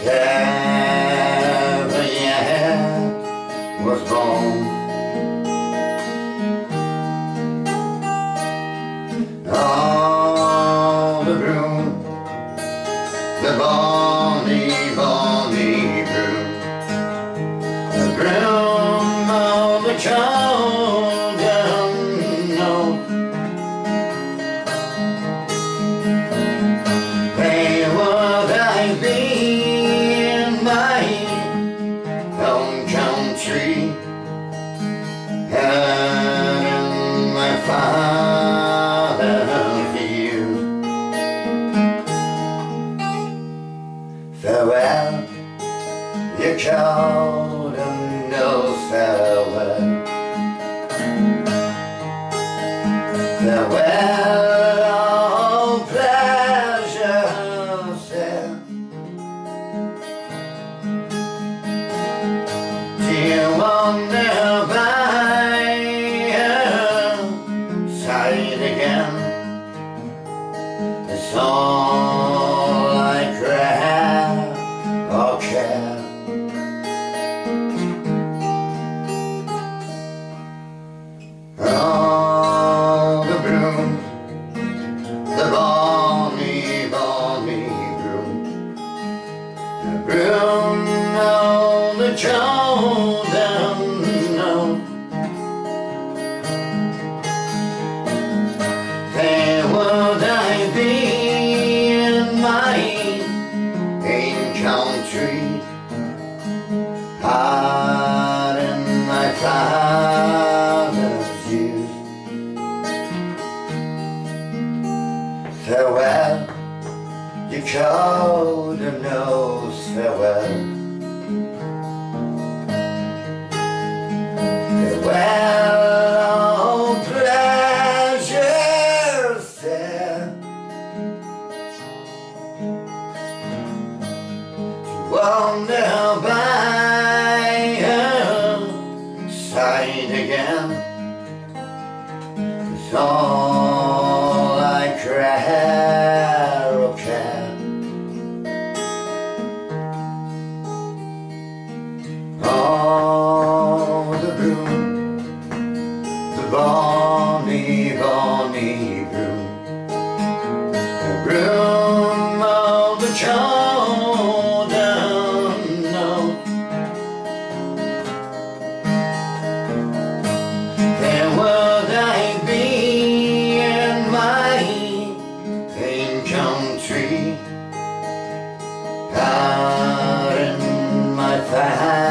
Heaven yet was born. Oh, the broom, the bonny, bonny broom, the broom of the Cowden note. They would I be in my own country and in my father's field. Farewell, you Cowden, no farewell. Farewell, all pleasure said. Do you wonder by her side again? It's all I crave or care. Oh, the broom, the bonny, bonny broom, the broom of the Cowden note. There would I be in my own country, hard in my father's youth. Farewell, you Cowden knows farewell. Farewell, all pleasures there. To wander by her side again is all I crave or care. Oh, the broom, the bonny, bonny broom, the broom of the Cowden note. There would I be in my own country, out in my